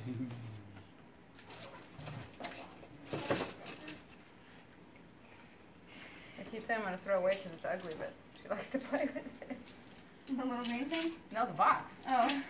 I keep saying I'm going to throw away because it's ugly, but she likes to play with it. The little green thing? No, the box. Oh.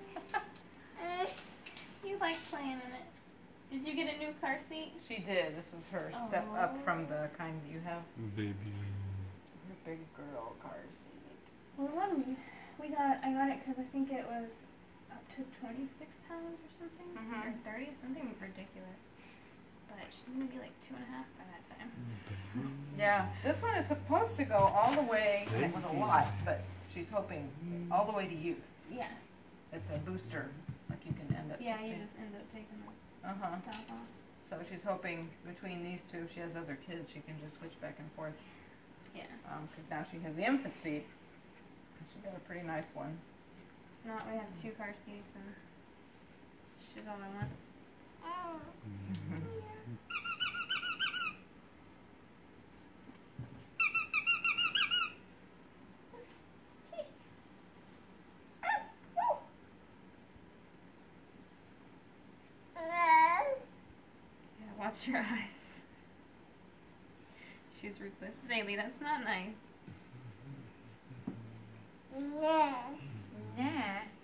You like playing in it. Did you get a new car seat? She did. This was her step up from the kind you have. Baby. Her big girl car seat. Well, the one I got it because I think it was up to 26 pounds or something. Or 30, something ridiculous. But she's going to be like 2.5 by that time. Yeah, this one is supposed to go all the way, and it was a lot, but she's hoping all the way to youth. Yeah. It's a booster, like you can end up Yeah, taking. you just end up taking the Uh-huh. top off. So she's hoping between these two, if she has other kids, she can just switch back and forth. Yeah. Because now she has the infant seat. She got a pretty nice one. Not we have 2 car seats and she's all I want. Yeah, watch your eyes. She's ruthless. Zaylee, that's not nice. Nah.